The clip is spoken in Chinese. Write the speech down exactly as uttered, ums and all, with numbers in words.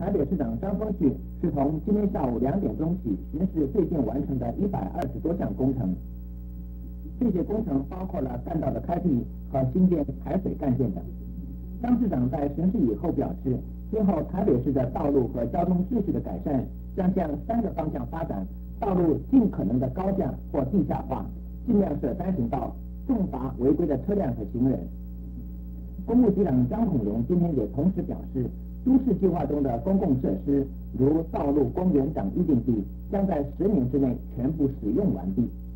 台北市长张丰旭是从今天下午两点钟起巡视最近完成的一百二十多项工程。这些工程包括了干道的开辟和新建排水干线等。张市长在巡视以后表示，今后台北市的道路和交通秩序的改善将向三个方向发展：道路尽可能的高架或地下化，尽量设单行道，重罚违规的车辆和行人。公务局长张孔荣今天也同时表示，都市计划中的公共设施，如道路、公园等预定地，将在十年之内全部使用完毕。